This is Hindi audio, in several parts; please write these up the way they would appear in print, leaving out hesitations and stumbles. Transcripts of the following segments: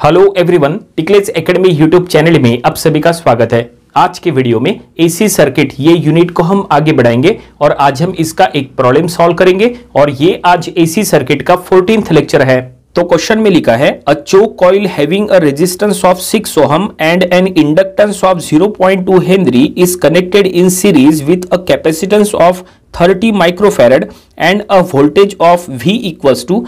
Hello everyone, Ticklets academy YouTube channel में आप सभी का स्वागत है। आज के वीडियो में एसी सर्किट ये यूनिट को हम आगे बढ़ाएंगे और आज हम इसका एक प्रॉब्लम सॉल्व करेंगे और ये आज एसी सर्किट का 14th लेक्चर है। तो क्वेश्चन में लिखा है a choke coil having a resistance of 6 ohm and an inductance of 0.2 henry is connected in series with a capacitance of 30 microfarad and a voltage of V equals to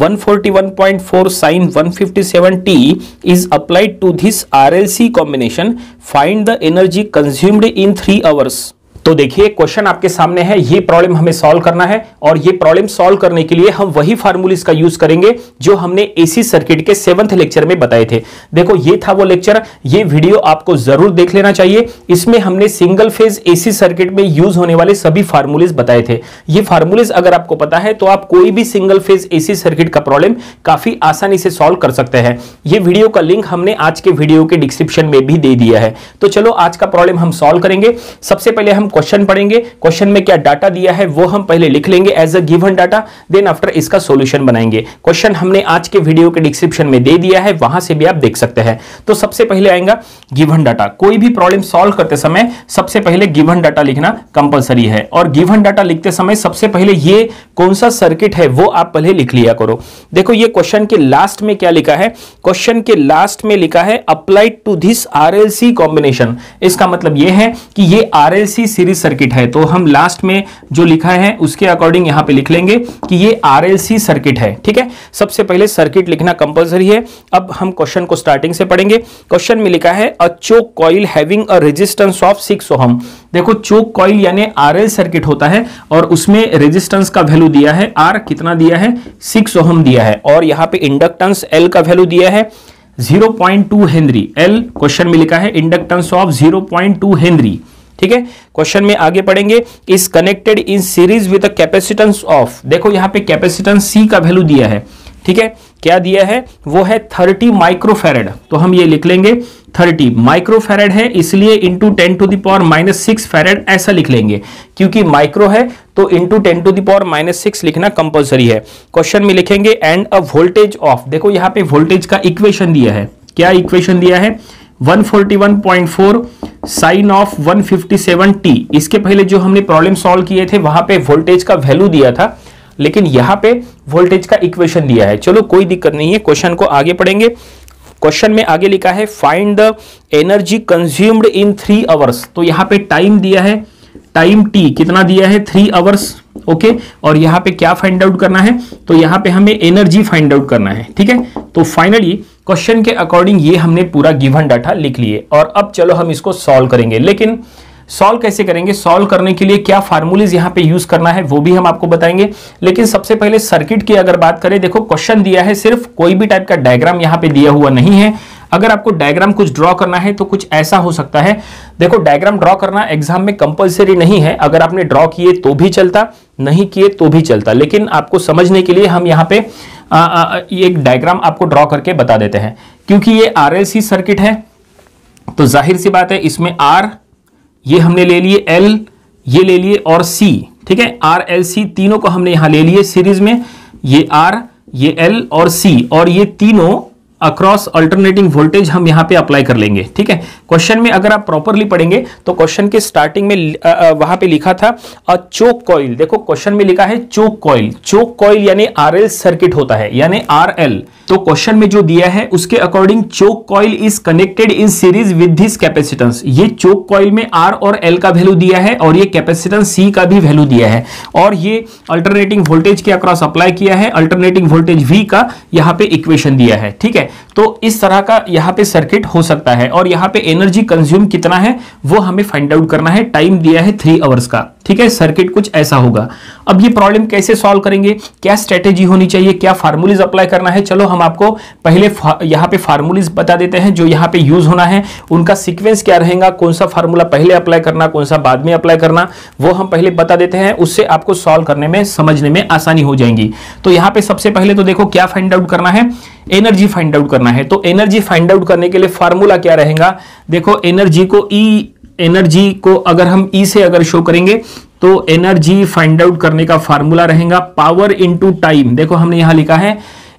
141.4 sin 157t is applied to this RLC combination. Find the energy consumed in 3 hours. तो देखिए क्वेश्चन आपके सामने है, ये प्रॉब्लम हमें सॉल्व करना है और ये प्रॉब्लम सॉल्व करने के लिए हम वही फार्मूलाज का यूज करेंगे जो हमने एसी सर्किट के 7th लेक्चर में बताए थे। देखो ये था वो लेक्चर, ये वीडियो आपको जरूर देख लेना चाहिए। इसमें हमने सिंगल फेज एसी सर्किट में यूज होने वाले सभी फार्मूलाज बताए थे। ये फार्मूलाज अगर आपको पता है तो आप कोई भी सिंगल फेज एसी सर्किट का प्रॉब्लम काफी आसानी से सॉल्व कर सकते हैं। ये वीडियो का लिंक हमने आज के वीडियो के डिस्क्रिप्शन में भी दे दिया है। तो चलो आज का प्रॉब्लम हम सॉल्व करेंगे। सबसे पहले हम क्वेश्चन पढ़ेंगे। क्वेश्चन में क्या डाटा दिया है वो हम पहले लिख लेंगे as a given data, then after इसका सॉल्यूशन बनाएंगे। क्वेश्चन हमने आज के वीडियो के डिस्क्रिप्शन में दे दिया है, वहां से भी आप देख सकते हैं। तो सबसे पहले आएगा गिवन डाटा। कोई भी प्रॉब्लम सॉल्व करते समय सबसे पहले गिवन डाटा लिखना कंपलसरी है और गिवन डाटा लिखते समय सबसे पहले ये कौन सा सर्किट है वो आप पहले लिख लिया करो। देखो ये क्वेश्चन के लास्ट में क्या लिखा है, क्वेश्चन के लास्ट में लिखा है applied to this RLC combination. इसका मतलब ये है कि ये आरएलसी सीरीज सर्किट है, तो हम लास्ट में जो लिखा है उसके अकॉर्डिंग यहां पे लिख लेंगे कि ये आरएलसी सर्किट है। ठीक है, सबसे पहले सर्किट लिखना कंपलसरी है। अब हम क्वेश्चन को स्टार्टिंग से पढ़ेंगे। क्वेश्चन में लिखा है a choke coil having a resistance of 6 ohm. देखो चोक कॉइल यानी आरएल सर्किट होता है और उसमें रेजिस्टेंस का वैल्यू दिया है आर, कितना दिया है 6 ओहम दिया है और यहां पे इंडक्टेंस एल का वैल्यू दिया है 0.2 हेनरी। एल क्वेश्चन में लिखा है इंडक्टेंस ऑफ 0.2 हेनरी। ठीक है, क्वेश्चन में आगे पढ़ेंगे is connected in series with a capacitance of. देखो यहां पे कैपेसिटेंस सी का वैल्यू दिया है। ठीक है, क्या दिया है वो है 30 माइक्रोफैरड, तो हम ये लिख लेंगे 30 माइक्रोफैरड है इसलिए इंटू 10⁻⁻6 फैरड ऐसा लिख लेंगे, क्योंकि माइक्रो है तो इंटू 10⁻⁻6 लिखना कंपलसरी है। क्वेश्चन में लिखेंगे एंड अ वोल्टेज ऑफ। देखो यहां पे वोल्टेज का इक्वेशन दिया है, क्या इक्वेशन दिया है 141.4 साइन ऑफ 157t। इसके पहले जो हमने प्रॉब्लम सॉल्व किए थे वहां पे वोल्टेज का वैल्यू दिया था, लेकिन यहां पे वोल्टेज का इक्वेशन दिया है। चलो कोई दिक्कत नहीं है, क्वेश्चन को आगे पढ़ेंगे। क्वेश्चन में आगे लिखा है find the energy consumed in 3 hours. तो यहां पे टाइम दिया है, टाइम टी कितना दिया है 3 आवर्स। ओके, और यहां पे क्या फाइंड आउट करना है, तो यहां पे हमें एनर्जी फाइंड आउट करना है। ठीक है, तो फाइनली क्वेश्चन के अकॉर्डिंग ये हमने पूरा गिवन डाटा लिख लिए और अब चलो हम इसको सॉल्व करेंगे। लेकिन सॉल्व कैसे करेंगे, सॉल्व करने के लिए क्या फार्मूलेज यहां पे यूज करना है वो भी हम आपको बताएंगे। लेकिन सबसे पहले सर्किट की अगर बात करें, देखो क्वेश्चन दिया है, सिर्फ कोई भी टाइप का डायग्राम यहां पे दिया हुआ नहीं है। अगर आपको डायग्राम कुछ ड्रॉ करना है तो कुछ ऐसा हो सकता है। देखो डायग्राम ड्रॉ करना एग्जाम में कंपलसरी नहीं है, अगर आपने ड्रॉ किए तो भी चलता, नहीं किए तो भी चलता, लेकिन आपको समझने के लिए हम यहाँ पे एक डायग्राम आपको ड्रॉ करके बता देते हैं। क्योंकि ये आरएलसी सर्किट है तो जाहिर सी बात है इसमें आर ये हमने ले लिए, एल ये ले लिए और सी। ठीक है, आर एल सी तीनों को हमने यहां ले लिए सीरीज में, ये आर ये एल और सी, और ये तीनों अक्रॉस अल्टरनेटिंग वोल्टेज हम यहां पे अप्लाई कर लेंगे। ठीक है, क्वेश्चन में अगर आप प्रॉपरली पढ़ेंगे तो क्वेश्चन के स्टार्टिंग में वहां पे लिखा था अ चोक कॉइल। देखो क्वेश्चन में लिखा है चोक कॉइल, चोक कॉइल यानी आरएल सर्किट होता है यानी आरएल। तो क्वेश्चन में जो दिया है उसके according choke coil is connected in series with this capacitance. ये चोक कॉइल में आर और एल का वैल्यू दिया है और ये कैपेसिटेंस सी का भी वैल्यू दिया है और ये अल्टरनेटिंग वोल्टेज के अक्रॉस अप्लाई किया है, अल्टरनेटिंग वोल्टेज वी का यहाँ पे इक्वेशन दिया है। ठीक है, तो इस तरह का यहाँ पे सर्किट हो सकता है और यहाँ पे एनर्जी कंज्यूम कितना है वो हमें फाइंड आउट करना है। टाइम दिया है 3 आवर्स का। ठीक है, सर्किट कुछ ऐसा होगा। अब ये प्रॉब्लम कैसे सॉल्व करेंगे, क्या स्ट्रेटेजी होनी चाहिए, क्या फार्मूलेज अप्लाई करना है, चलो हम आपको पहले यहाँ पे फार्मूलेज बता देते हैं जो यहाँ पे यूज होना है। उनका सीक्वेंस क्या रहेगा, कौन सा फार्मूला पहले अप्लाई करना, कौन सा बाद में अप्लाई करना, वो हम पहले बता देते हैं। उससे आपको सॉल्व करने में, समझने में आसानी हो जाएगी। तो यहाँ पे सबसे पहले तो देखो क्या फाइंड आउट करना है, एनर्जी फाइंड आउट करना है। तो एनर्जी फाइंड आउट करने के लिए फार्मूला क्या रहेगा, देखो एनर्जी को एनर्जी को अगर हम ई से अगर शो करेंगे तो एनर्जी फाइंड आउट करने का फार्मूला रहेगा पावर इनटू टाइम। देखो हमने यहां लिखा है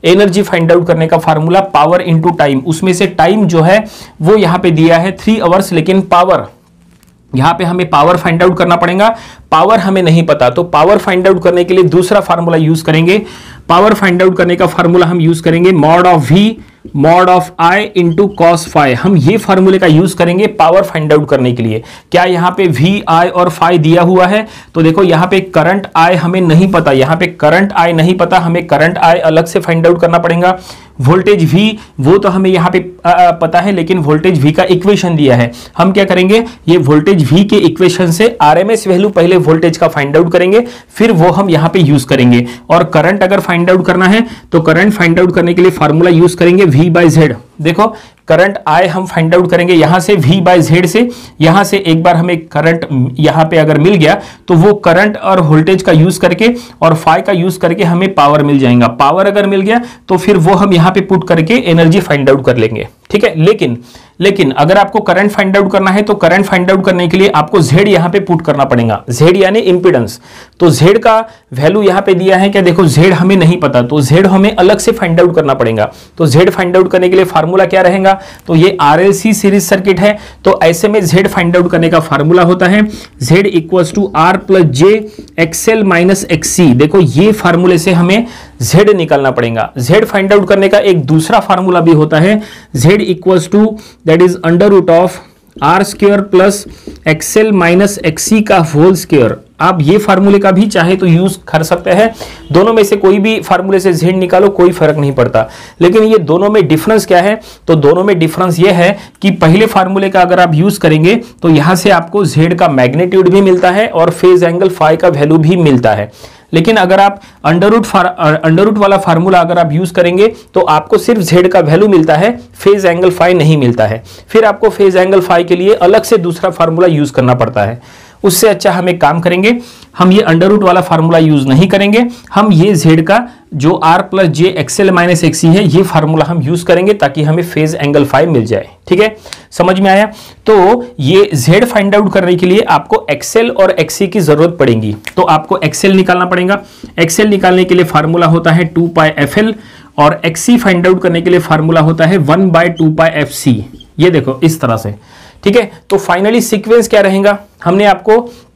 एनर्जी फाइंड आउट करने का फार्मूला पावर इंटू टाइम, उसमें से टाइम जो है वो यहां पे दिया है 3 आवर्स, लेकिन पावर यहां पे हमें पावर फाइंड आउट करना पड़ेगा। पावर हमें नहीं पता, तो पावर फाइंड आउट करने के लिए दूसरा फार्मूला यूज करेंगे। पावर फाइंड आउट करने का फार्मूला हम यूज करेंगे mod of V mod of I into cos phi. हम ये फार्मूले का यूज करेंगे पावर फाइंड आउट करने के लिए। क्या यहाँ पे वी आई और फाई दिया हुआ है? तो देखो यहाँ पे करंट आई हमें नहीं पता, यहाँ पे करंट आई नहीं पता, हमें करंट आई अलग से फाइंड आउट करना पड़ेगा। वोल्टेज V वो तो हमें यहाँ पे पता है, लेकिन वोल्टेज V का इक्वेशन दिया है। हम क्या करेंगे, ये वोल्टेज V के इक्वेशन से RMS वैल्यू पहले वोल्टेज का फाइंड आउट करेंगे, फिर वो हम यहाँ पे यूज करेंगे। और करंट अगर फाइंड आउट करना है तो करंट फाइंड आउट करने के लिए फार्मूला यूज करेंगे V/Z। देखो करंट I हम फाइंड आउट करेंगे यहां से V/Z से। यहां से एक बार हमें करंट यहां पे अगर मिल गया तो वो करंट और वोल्टेज का यूज करके और फाई का यूज करके हमें पावर मिल जाएगा। पावर अगर मिल गया तो फिर वो हम यहां पे पुट करके एनर्जी फाइंड आउट कर लेंगे, ठीक है। लेकिन अगर आपको करंट फाइंड आउट करना है तो करंट फाइंड आउट करने के लिए आपको Z यहां पे पुट करना पड़ेगा। Z यानी इंपीडेंस। तो Z का वैल्यू यहां पे दिया है क्या? देखो Z हमें नहीं पता, तो Z हमें अलग से फाइंड आउट करना पड़ेगा। तो Z फाइंड आउट करने के लिए फार्मूला क्या रहेगा? तो ये RLC सीरीज सर्किट है, तो ऐसे में Z फाइंड आउट करने का फार्मूला होता है Z equals to R plus J XL minus XC। देखो ये फार्मूले से हमें Z निकालना पड़ेगा। Z फाइंड आउट करने का एक दूसरा फार्मूला भी होता है Z equals to that is under root of R square plus XL minus XC का होल स्क्वायर। आप ये फार्मूले का भी चाहे तो यूज कर सकते हैं। दोनों में से कोई भी फार्मूले से Z निकालो, कोई फर्क नहीं पड़ता। लेकिन ये दोनों में डिफरेंस क्या है? तो दोनों में डिफरेंस ये है कि पहले फार्मूले का अगर आप यूज करेंगे तो यहां से आपको Z का मैग्नीट्यूड भी मिलता है और फेज एंगल फाई का वैल्यू भी मिलता है। लेकिन अगर आप अंडर रूट वाला फार्मूला अगर आप यूज करेंगे तो आपको सिर्फ Z का वैल्यू मिलता है, फेज एंगल फाई नहीं मिलता है। फिर आपको फेज एंगल फाई के लिए अलग से दूसरा फार्मूला यूज करना पड़ता है। उससे अच्छा हम एक काम करेंगे, हम ये अंडर रूट वाला फार्मूला यूज नहीं करेंगे, हम ये Z का जो R plus J XL minus XC है ये फार्मूला हम यूज करेंगे ताकि हमें फेज एंगल फाई मिल जाए, ठीक है। समझ में आया? तो ये Z फाइंड आउट करने के लिए आपको XL और XC की जरूरत पड़ेगी, तो आपको XL निकालना पड़ेगा। XL निकालने के लिए फार्मूला होता है 2πfL और XC फाइंड आउट करने के लिए फार्मूला होता है 1/2πfC। ये देखो इस तरह से, ठीक है। तो फाइनली सीक्वेंस क्या रहेगा? हमने आपको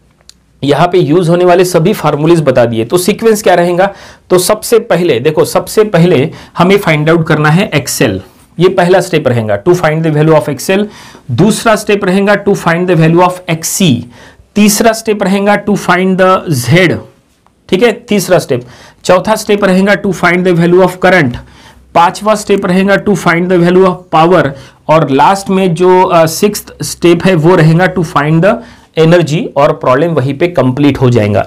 यहां पे यूज होने वाले सभी फार्मूलेज बता दिए, तो सीक्वेंस क्या रहेगा? तो सबसे पहले देखो, सबसे पहले हमें फाइंड आउट करना है XL। ये पहला स्टेप रहेगा to find the value of XL। दूसरा स्टेप रहेगा to find the value of XC। तीसरा स्टेप रहेगा टू फाइंड द Z, ठीक है, तीसरा स्टेप। चौथा स्टेप रहेगा to find the value of current. पांचवा स्टेप रहेगा to find the value of power. और लास्ट में जो सिक्स्थ स्टेप है वो रहेगा टू फाइंड द एनर्जी, और प्रॉब्लम वहीं पे कंप्लीट हो जाएगा।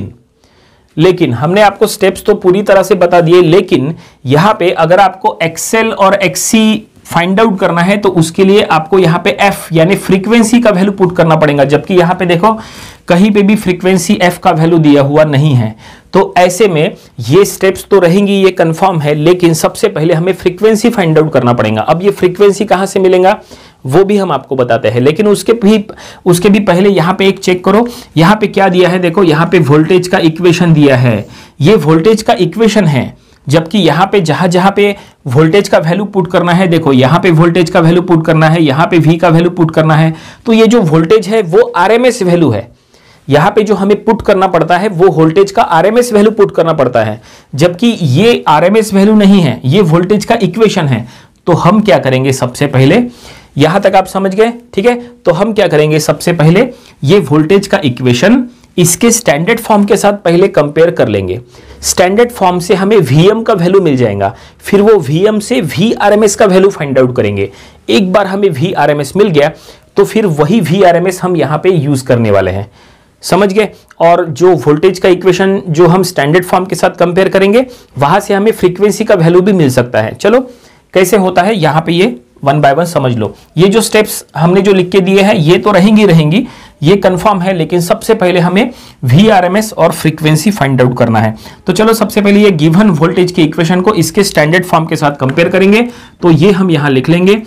लेकिन हमने आपको स्टेप्स तो पूरी तरह से बता दिए, लेकिन यहां पे अगर आपको XL और XC फाइंड आउट करना है तो उसके लिए आपको यहां पे F यानी फ्रीक्वेंसी का वैल्यू पुट करना पड़ेगा, जबकि यहां पे देखो कहीं पे भी फ्रीक्वेंसी F का वैल्यू दिया हुआ नहीं है। तो ऐसे में ये स्टेप्स तो रहेंगी, ये कंफर्म है, लेकिन सबसे पहले हमें फ्रीक्वेंसी फाइंड आउट करना पड़ेगा। अब ये फ्रीक्वेंसी कहां से मिलेगा वो भी हम आपको बताते हैं, लेकिन उसके भी पहले यहां पे एक चेक करो, यहां पे क्या दिया है। देखो यहां पे वोल्टेज का इक्वेशन दिया है, ये वोल्टेज का इक्वेशन है, जबकि यहां पे जहां पे वोल्टेज का वैल्यू पुट करना है, देखो यहां पे वोल्टेज का वैल्यू पुट करना है, यहां पे V का वैल्यू पुट करना है। तो ये जो वोल्टेज है वो RMS वैल्यू है, यहां पे जो हमें पुट करना पड़ता है वो वोल्टेज का RMS वैल्यू पुट करना पड़ता है, जबकि ये RMS वैल्यू नहीं है, ये वोल्टेज का इक्वेशन है। तो हम क्या करेंगे, सबसे पहले यहां तक आप समझ गए, ठीक है। तो हम क्या करेंगे, सबसे पहले ये वोल्टेज का इक्वेशन इसके स्टैंडर्ड फॉर्म के साथ पहले कंपेयर कर लेंगे। स्टैंडर्ड फॉर्म से हमें Vm का वैल्यू मिल जाएगा, फिर वो Vm से VRMS का वैल्यू फाइंड आउट करेंगे। एक बार हमें VRMS मिल गया तो फिर वही VRMS हम यहां पे यूज करने वाले हैं, समझ गए। और जो वोल्टेज का इक्वेशन जो हम स्टैंडर्ड फॉर्म के साथ कंपेयर करेंगे वहां से हमें फ्रीक्वेंसी का वैल्यू भी मिल सकता है। चलो कैसे होता है यहां पे ये वन बाय वन समझ लो। ये जो स्टेप्स हमने जो लिख के दिए हैं ये तो रहेंगी, ये कंफर्म है, लेकिन सबसे पहले हमें VRMS और फ्रीक्वेंसी फाइंड आउट करना है। तो चलो सबसे पहले ये गिवन वोल्टेज के इक्वेशन को इसके स्टैंडर्ड फॉर्म के साथ कंपेयर करेंगे। तो ये हम यहां लिख लेंगे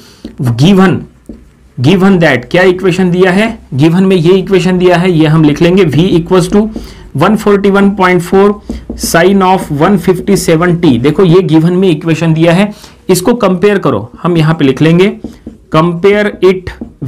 गिवन दैट, क्या इक्वेशन दिया है, गिवन में ये इक्वेशन दिया है, ये हम लिख लेंगे V equals to 141.4 sine of 157t। देखो ये गिवन में इक्वेशन दिया है, इसको कंपेयर करो। हम यहां पे लिख लेंगे कंपेयर इट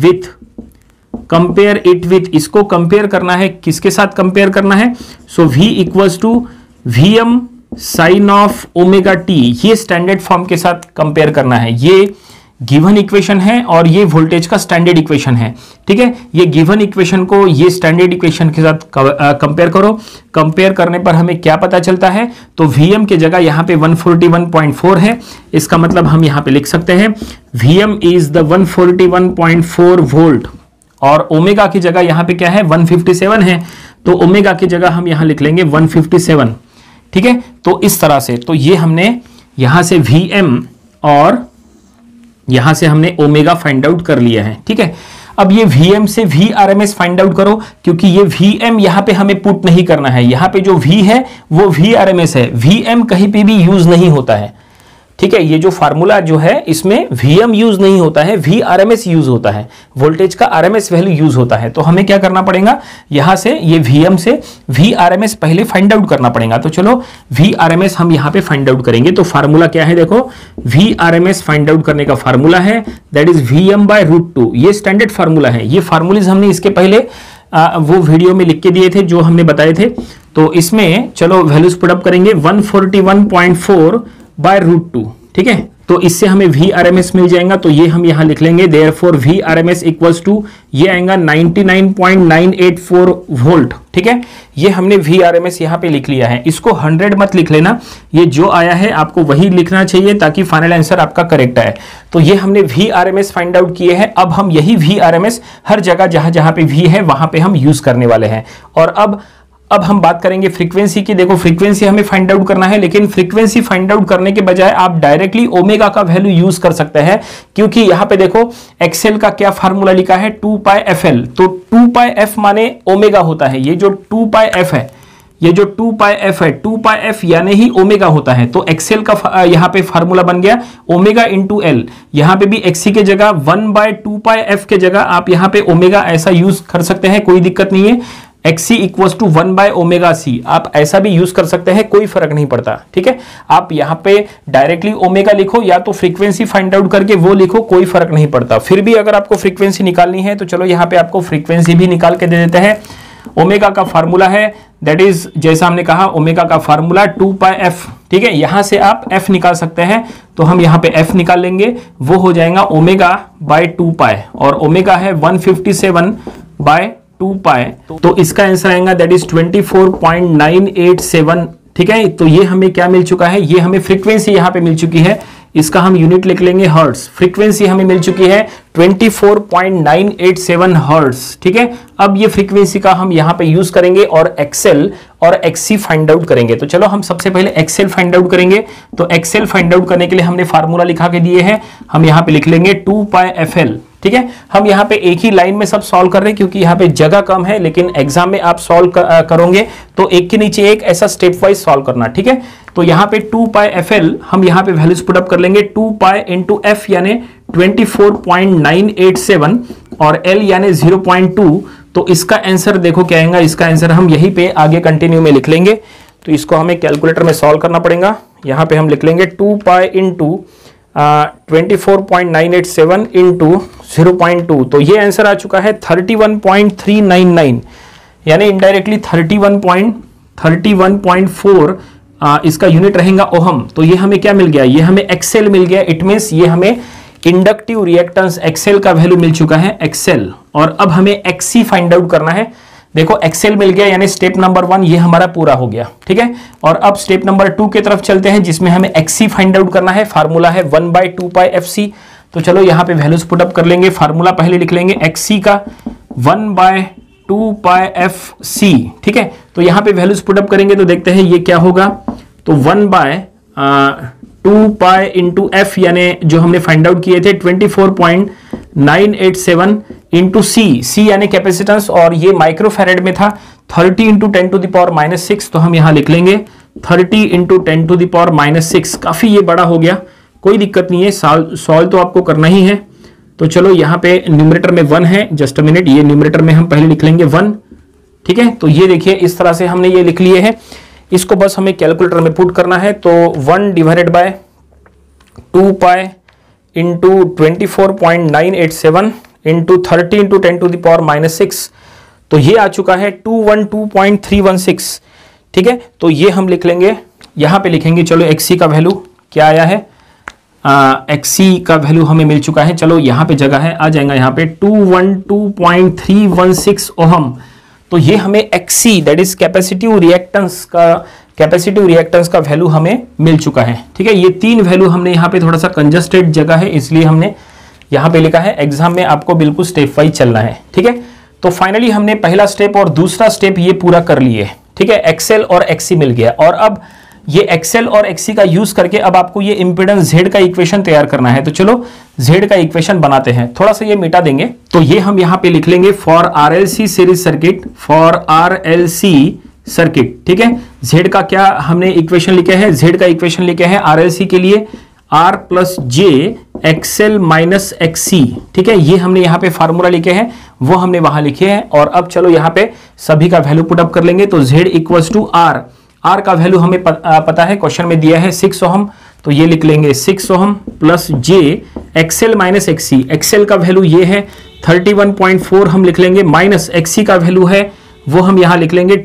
विथ, इसको कंपेयर करना है, किसके साथ कंपेयर करना है? So v equals to Vm sine of omega T, ये स्टैंडर्ड फॉर्म के साथ कंपेयर करना है। ये गिवन इक्वेशन है और ये वोल्टेज का स्टैंडर्ड इक्वेशन है, ठीक है। ये गिवन इक्वेशन को ये स्टैंडर्ड इक्वेशन के साथ कंपेयर करो। कंपेयर करने पर हमें क्या पता चलता है? तो Vm की जगह यहां पे 141.4 है, इसका मतलब हम यहां पे लिख सकते हैं Vm इज द 141.4 वोल्ट, और ओमेगा की जगह यहां पे क्या है? 157 है, तो ओमेगा की जगह हम यहां लिख लेंगे 157, ठीक है। तो इस तरह से, तो ये हमने यहां से Vm और यहां से हमने ओमेगा फाइंड आउट कर लिया है, ठीक है। अब ये Vm से Vrms फाइंड आउट करो, क्योंकि ये Vm यहां पे हमें पुट नहीं करना है, यहां पे जो V है वो Vrms है, Vm कहीं पे भी यूज नहीं होता है, ठीक है। ये जो फार्मूला जो है इसमें Vm यूज नहीं होता है, Vrms यूज होता है, वोल्टेज का RMS वैल्यू यूज होता है। तो हमें क्या करना पड़ेगा? यहां से ये Vm से Vrms पहले फाइंड आउट करना पड़ेगा। तो चलो Vrms हम यहां पे फाइंड आउट करेंगे। तो फार्मूला क्या है? देखो Vrms फाइंड आउट करने का फार्मूला है दैट इज Vm/√2। ये स्टैंडर्ड फार्मूला है, ये फार्मूलेज हमने इसके पहले वो वीडियो में लिख के दिए थे जो हमने बताए थे। तो इसमें चलो वैल्यूज पुट अप करेंगे 141.4/√2, ठीक है। तो इससे हमें Vrms मिल जाएगा, तो ये हम यहां लिख लेंगे देयरफॉर Vrms इक्वल्स टू, ये आएगा 99.984 वोल्ट, ठीक है। ये हमने Vrms यहां पे लिख लिया है, इसको 100 मत लिख लेना, ये जो आया है आपको वही लिखना चाहिए ताकि फाइनल आंसर आपका करेक्ट आए। तो ये हमने Vrms फाइंड आउट किए हैं। अब हम यही Vrms हर जगह जहां जहां पे V है वहां पे हम यूज करने वाले हैं। और अब हम बात करेंगे फ्रीक्वेंसी की। देखो फ्रीक्वेंसी हमें फाइंड आउट करना है, लेकिन फ्रीक्वेंसी फाइंड आउट करने के बजाय आप डायरेक्टली ओमेगा का वैल्यू यूज कर सकते हैं, क्योंकि यहां पे देखो एक्सेल का क्या फार्मूला लिखा है? 2πfl। तो 2πf माने ओमेगा होता है, ये जो 2πf है, ये जो 2πf है, 2πf यानी ही ओमेगा होता है। तो एक्सेल का यहां पे फार्मूला बन गया ओमेगा इंटू एल। यहां पे भी एक्सी के जगह 1/2πf के जगह आप यहां पे ओमेगा ऐसा यूज कर सकते हैं, कोई दिक्कत नहीं है। XC इक्वल्स टू 1/ωc, आप ऐसा भी यूज कर सकते हैं, कोई फर्क नहीं पड़ता, ठीक है। आप यहाँ पे डायरेक्टली ओमेगा लिखो या तो फ्रीक्वेंसी फाइंड आउट करके वो लिखो, कोई फर्क नहीं पड़ता। फिर भी अगर आपको फ्रीक्वेंसी निकालनी है तो चलो यहाँ पे आपको फ्रीक्वेंसी भी निकाल के दे देते हैं। ओमेगा का फार्मूला है दैट इज, जैसा हमने कहा ओमेगा का फार्मूला 2πf, ठीक है। यहां से आप f निकाल सकते हैं, तो हम यहाँ पे f निकाल लेंगे, वो हो जाएगा ω/2π, और ओमेगा है 157/2π। तो इसका आंसर आएगा दैट इज 24.987, ठीक है। तो ये हमें क्या मिल चुका है? ये हमें फ्रीक्वेंसी यहाँ पे मिल चुकी है, इसका हम यूनिट लिख लेंगे हर्ट्ज। फ्रीक्वेंसी हमें मिल चुकी है 24.987 हर्ट्ज, ठीक है। अब ये फ्रीक्वेंसी का हम यहाँ पे यूज करेंगे और एक्सेल और एक्सी फाइंड आउट करेंगे। तो चलो हम सबसे पहले एक्सेल फाइंड आउट करेंगे। तो एक्सेल फाइंड आउट करने के लिए हमने फार्मूला लिखा के दिए हैं, हम यहाँ पे लिख लेंगे 2πfl, ठीक है। हम यहाँ पे एक ही लाइन में सब सॉल्व कर रहे हैं क्योंकि यहाँ पे जगह कम है, लेकिन एग्जाम में आप सॉल्व करोगे तो एक के नीचे एक ऐसा स्टेप वाइज सॉल्व करना, ठीक है। तो यहाँ पे 2πfl हम यहाँ पे वैल्यूज पुट अप कर लेंगे, 2π इंटू f यानी 24.987 और l यानी 0.2। तो इसका आंसर देखो क्या आएगा, इसका आंसर हम यहीं पे आगे कंटिन्यू में लिख लेंगे। तो इसको हमें कैलकुलेटर में सॉल्व करना पड़ेगा। यहाँ पे हम लिख लेंगे 2π इंटू 24.987 इंटू 0.2। तो ये आंसर आ चुका है 31.399, यानी इनडायरेक्टली 31.4 इसका यूनिट रहेगा ओहम। तो ये हमें क्या मिल गया? ये हमें एक्सेल मिल गया। इट मींस ये हमें इंडक्टिव रिएक्टेंस एक्सेल का वैल्यू मिल चुका है, एक्सेल। और अब हमें एक्सी फाइंड आउट करना है। देखो एक्सेल मिल गया, यानी स्टेप नंबर 1 ये हमारा पूरा हो गया, ठीक है। और अब स्टेप नंबर 2 की तरफ चलते हैं, जिसमें हमें एक्सी फाइंड आउट करना है। फार्मूला है 1/2πfc। तो चलो यहाँ पे वैल्यूज पुट अप कर लेंगे। फार्मूला पहले लिख लेंगे एक्सी का 1/2πfc, ठीक है। तो यहाँ पे वैल्यूज पुट अप करेंगे तो देखते हैं ये क्या होगा। तो 1/2π इंटू f यानी जो हमने फाइंड आउट किए थे 24.987 इंटू सी यानी कैपेसिटेंस, और ये माइक्रोफैरेड में था 30 इंटू 10⁻⁻6। तो हम यहाँ लिख लेंगे 30 इंटू 10⁻⁻6। काफी ये बड़ा हो गया, कोई दिक्कत नहीं है, सॉल्व तो आपको करना ही है। तो चलो यहाँ पे न्यूमरेटर में 1 है, जस्ट अ मिनट, ये न्यूमरेटर में हम पहले लिख लेंगे 1, ठीक है, तो ये देखिए इस तरह से हमने ये लिख लिए हैं। इसको बस हमें कैलकुलेटर में पुट करना है। तो 1 divided by 2 pi into 24.987 into 30 into 10 to the power -6, तो ये आ चुका है 212.316। ठीक है, तो ये हम लिख लेंगे, यहां पे लिखेंगे। चलो एक्सी का वैल्यू क्या आया है, एक्सी का वैल्यू हमें मिल चुका है। चलो यहाँ पे जगह है, आ जाएगा यहाँ पे 212.316 ओहम। तो ये हमें XC that is capacitive reactance का वैल्यू हमें मिल चुका है। ठीक है, ये 3 वैल्यू हमने यहाँ पे, थोड़ा सा कंजस्टेड जगह है इसलिए हमने यहाँ पे लिखा है। एग्जाम में आपको बिल्कुल स्टेप वाइज चलना है। ठीक है, तो फाइनली हमने पहला स्टेप और दूसरा स्टेप ये पूरा कर लिए। ठीक है, एक्सएल और एक्सी मिल गया। और अब ये एक्सएल और एक्सी का यूज करके अब आपको ये इंपेडेंस जेड का इक्वेशन तैयार करना है। तो चलो जेड का इक्वेशन बनाते हैं। थोड़ा सा ये मिटा देंगे, तो ये हम यहाँ पे लिख लेंगे for RLC series circuit, for RLC circuit. ठीक है, जेड का क्या हमने इक्वेशन लिखे हैं, जेड का इक्वेशन लिखे हैं आरएलसी के लिए R plus J XL minus XC. ठीक है, ये हमने यहाँ पे फार्मूला लिखे हैं, वो हमने वहां लिखे हैं। और अब चलो यहाँ पे सभी का वैल्यू पुटअप कर लेंगे। तो Z equals to R, R का वैल्यू हमें पता है, क्वेश्चन में दिया है 6 ओहम, तो ये लिख लेंगे 6 ohm plus J XL minus XC. XL का वैल्यू ये है 31.4 हम लिख लेंगे, माइनस एक्सी का वैल्यू है वो हम यहां लिख लेंगे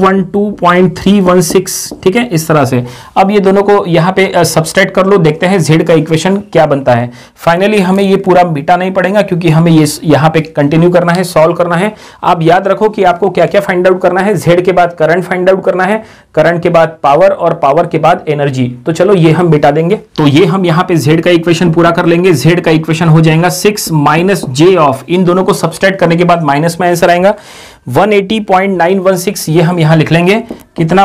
212.316। ठीक है, इस तरह से अब ये दोनों को यहां पे सबस्ट्रैक्ट कर लो, देखते हैं जेड का इक्वेशन क्या बनता है। फाइनली हमें ये पूरा मिटा नहीं पड़ेगा क्योंकि हमें ये यहां पे कंटिन्यू करना है, सॉल्व करना है। आप याद रखो कि आपको क्या क्या फाइंड आउट करना है। जेड के बाद करंट फाइंड आउट करना है, करंट के बाद पावर और पावर के बाद एनर्जी। तो चलो ये हम मिटा देंगे। तो ये हम यहाँ पे जेड का इक्वेशन पूरा कर लेंगे। जेड का इक्वेशन हो जाएगा 6 माइनस जे ऑफ, इन दोनों को सबस्ट्रैक्ट करने के बाद माइनस में आंसर आएगा 180.916। ये हम यहां लिख लेंगे कितना,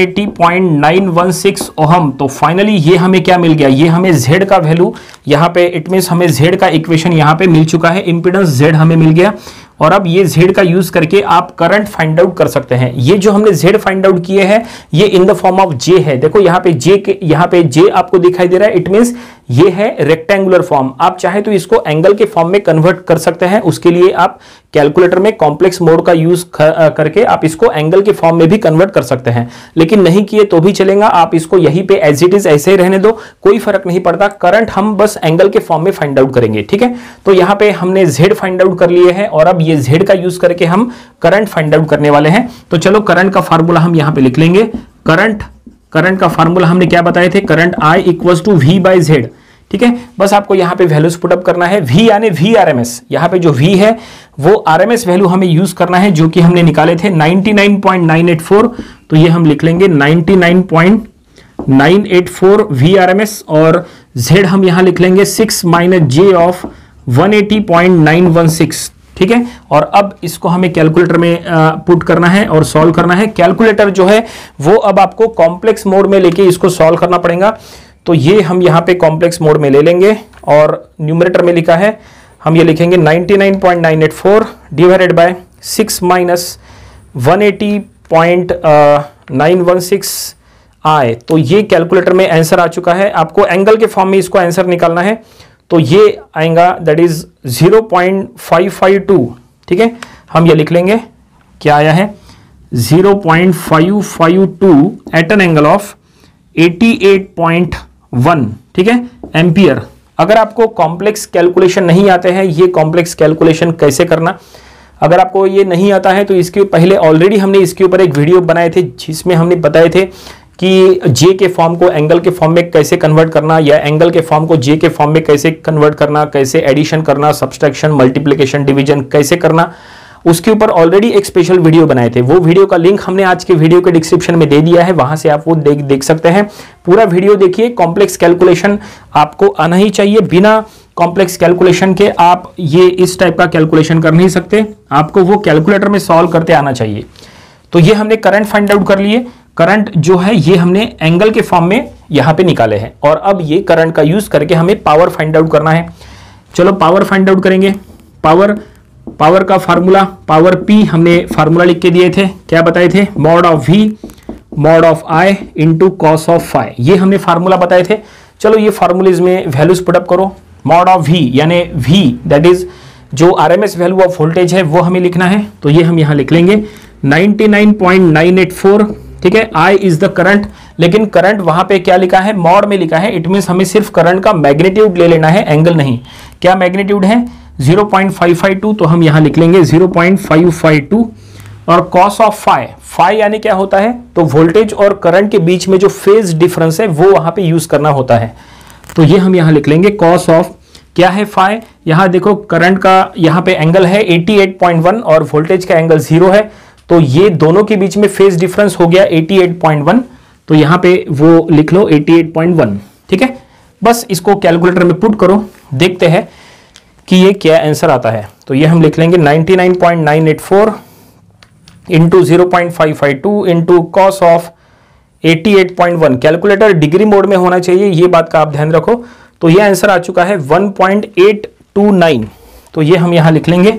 180.916 ओहम। तो फाइनली ये हमें क्या मिल गया, ये हमें जेड का वैल्यू यहां पे, इट मींस हमें जेड का इक्वेशन यहां पे मिल चुका है, इंपीडेंस जेड हमें मिल गया। और अब ये जेड का यूज करके आप करंट फाइंड आउट कर सकते हैं। ये जो हमने जेड फाइंड आउट किए हैं ये in the form of J है। देखो यहाँ पे जे के, यहाँ पे जे आपको दिखाई दे रहा है, इट मींस ये है रेक्टेंगुलर फॉर्म। आप चाहे तो इसको एंगल के फॉर्म में कन्वर्ट कर सकते हैं, उसके लिए आप कैलकुलेटर में कॉम्प्लेक्स मोड का यूज करके आप इसको एंगल के फॉर्म में भी कन्वर्ट कर सकते हैं, लेकिन नहीं किए तो भी चलेगा। आप इसको यहीं पे एज इट इज ऐसे ही रहने दो, कोई फर्क नहीं पड़ता। करंट हम बस एंगल के फॉर्म में फाइंड आउट करेंगे। ठीक है, तो यहाँ पे हमने जेड फाइंड आउट कर लिए हैं और अब ये जेड का यूज करके हम करंट फाइंड आउट करने वाले हैं। तो चलो करंट का फार्मूला हम यहाँ पे लिख लेंगे। करंट का फार्मूला हमने क्या बताए थे, current I equals to V by Z. ठीक है, बस आपको यहाँ पे वैल्यूज पुटअप करना है। V यानी VRMS, यहाँ पे जो V है वो RMS वैल्यू हमें यूज करना है, जो कि हमने निकाले थे 99.984। तो ये हम लिख लेंगे 99.984 VRMS और Z हम यहाँ लिख लेंगे 6 माइनस J ऑफ 180.916। ठीक है, और अब इसको हमें कैलकुलेटर में पुट करना है और सॉल्व करना है। कैलकुलेटर जो है वो अब आपको कॉम्प्लेक्स मोड में लेके इसको सॉल्व करना पड़ेगा। तो ये हम यहाँ पे कॉम्प्लेक्स मोड में ले लेंगे और न्यूमरेटर में लिखा है, हम ये लिखेंगे 99.984 डिवाइडेड बाय 6 माइनस 180.916 आए। तो ये कैलकुलेटर में आंसर आ चुका है। आपको एंगल के फॉर्म में इसको आंसर निकालना है, तो ये आएगा दैट इज 0.552। ठीक है, हम ये लिख लेंगे क्या आया है 0.552 एट एन एंगल ऑफ 88.1। ठीक है, एम्पियर। अगर आपको कॉम्प्लेक्स कैलकुलेशन नहीं आते हैं, ये कॉम्प्लेक्स कैलकुलेशन कैसे करना, अगर आपको ये नहीं आता है तो इसके पहले ऑलरेडी हमने इसके ऊपर एक वीडियो बनाए थे जिसमें हमने बताए थे कि जे के फॉर्म को एंगल के फॉर्म में कैसे कन्वर्ट करना या एंगल के फॉर्म को जे के फॉर्म में कैसे कन्वर्ट करना, कैसे एडिशन करना, सब्सट्रैक्शन, मल्टीप्लिकेशन, डिवीजन कैसे करना, उसके ऊपर ऑलरेडी एक स्पेशल वीडियो बनाए थे। वो वीडियो का लिंक हमने आज के वीडियो के डिस्क्रिप्शन में दे दिया है, वहां से आप वो देख सकते हैं। पूरा वीडियो देखिए। कॉम्प्लेक्स कैलकुलेशन आपको आना ही चाहिए, बिना कॉम्प्लेक्स कैलकुलेशन के आप ये इस टाइप का कैलकुलेशन कर नहीं सकते, आपको वो कैलकुलेटर में सॉल्व करते आना चाहिए। तो ये हमने करंट फाइंड आउट कर लिए। करंट जो है ये हमने एंगल के फॉर्म में यहां पे निकाले हैं और अब ये करंट का यूज करके हमें पावर फाइंड आउट करना है। चलो पावर फाइंड आउट करेंगे। पावर का फार्मूला, पावर P हमने फार्मूला लिख के दिए थे, क्या बताए थे, mod of V mod of I into cos of phi, ये हमने फार्मूला बताए थे। चलो ये फार्मूलेज में वैल्यूज पुटअप करो। मॉड ऑफ V यानी V दैट इज जो RMS वैल्यू ऑफ वोल्टेज है वो हमें लिखना है, तो ये हम यहां लिख लेंगे 99.984, ठीक है। I इज द करंट, लेकिन करंट वहां पे क्या लिखा है, मॉड में लिखा है। इट मींस हमें सिर्फ करंट का मैग्नीट्यूड ले लेना है, एंगल नहीं। क्या मैग्नीट्यूड है 0.552, तो हम यहां लिख लेंगे 0.552। और कॉस ऑफ फाई, फाई यानी क्या होता है, तो वोल्टेज और करंट के बीच में जो फेज डिफरेंस है वो वहां पे यूज करना होता है। तो ये हम यहां लिख लेंगे कॉस ऑफ, क्या है फाई, यहां देखो करंट का यहां पे एंगल है 88.1 और वोल्टेज का एंगल 0 है, तो ये दोनों के बीच में फेज डिफरेंस हो गया 88.1, तो यहां पे वो लिख लो 88.1, ठीक है। बस इसको कैलकुलेटर में पुट करो, देखते हैं कि ये क्या आंसर आता है। तो ये हम लिख लेंगे 99.984 into 0.552 into cos of 88.1। Calculator degree mode में होना चाहिए, ये बात का आप ध्यान रखो। तो ये आंसर आ चुका है 1.829। तो ये हम यहां लिख लेंगे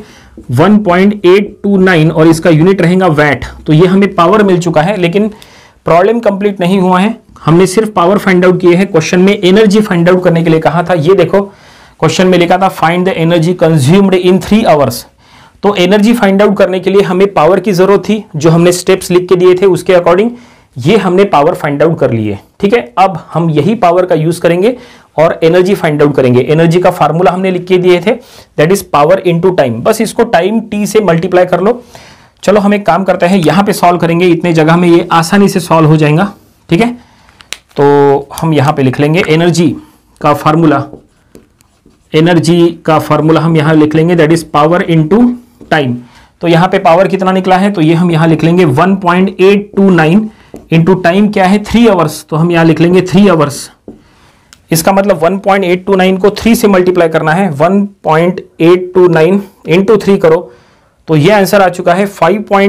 1.829 और इसका यूनिट रहेगा वैट। तो ये हमें पावर मिल चुका है, लेकिन प्रॉब्लम कंप्लीट नहीं हुआ है, हमने सिर्फ पावर फाइंड आउट किए हैं। क्वेश्चन में एनर्जी फाइंड आउट करने के लिए कहा था। ये देखो क्वेश्चन में लिखा था find the energy consumed in 3 hours. तो एनर्जी फाइंड आउट करने के लिए हमें पावर की जरूरत थी, जो हमने स्टेप्स लिख के दिए थे उसके अकॉर्डिंग ये हमने पावर फाइंड आउट कर लिए, ठीक है। अब हम यही पावर का यूज करेंगे और एनर्जी फाइंड आउट करेंगे। एनर्जी का फार्मूला हमने लिख के दिए थे, that is power into time. बस इसको टाइम टी से मल्टीप्लाई कर लो। चलो हम एक काम करते हैं, यहां पे सॉल्व करेंगे, इतने जगह में ये आसानी से सॉल्व हो जाएगा, ठीक है। तो हम यहां पे लिख लेंगे एनर्जी का फार्मूला, एनर्जी का फार्मूला हम यहां लिख लेंगे, that is power into time. तो यहां पे पावर कितना निकला है, तो ये हम यहां लिख लेंगे 1.829 इंटू टाइम क्या है 3 आवर्स, तो हम यहां लिख लेंगे 3 आवर्स। इसका मतलब 1.829 को 3 से मल्टीप्लाई करना है, 1.829 इंटू 3 करो, तो ये आंसर आ चुका है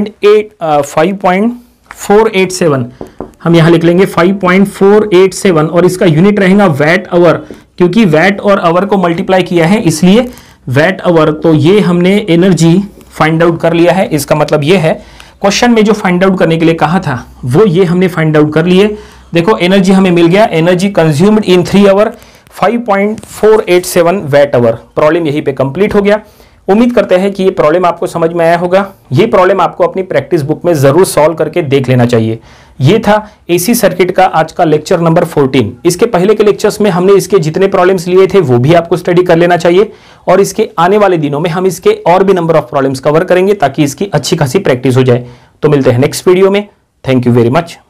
5.487। हम यहां लिख लेंगे 5.487 और इसका यूनिट रहेगा वैट आवर, क्योंकि वैट और आवर को मल्टीप्लाई किया है इसलिए वैट आवर। तो ये हमने एनर्जी फाइंड आउट कर लिया है। इसका मतलब ये है क्वेश्चन में जो फाइंड आउट करने के लिए कहा था वो ये हमने फाइंड आउट कर लिए। देखो एनर्जी हमें मिल गया, energy consumed in 3 hour 5.487 watt hour. Problem यहीं पे कंप्लीट हो गया। उम्मीद करते हैं कि ये प्रॉब्लम आपको समझ में आया होगा। ये प्रॉब्लम आपको अपनी प्रैक्टिस बुक में जरूर सॉल्व करके देख लेना चाहिए। ये था एसी सर्किट का आज का लेक्चर नंबर 14। इसके पहले के लेक्चर्स में हमने इसके जितने प्रॉब्लम्स लिए थे वो भी आपको स्टडी कर लेना चाहिए, और इसके आने वाले दिनों में हम इसके और भी नंबर ऑफ प्रॉब्लम्स कवर करेंगे ताकि इसकी अच्छी खासी प्रैक्टिस हो जाए। तो मिलते हैं नेक्स्ट वीडियो में। Thank you very much.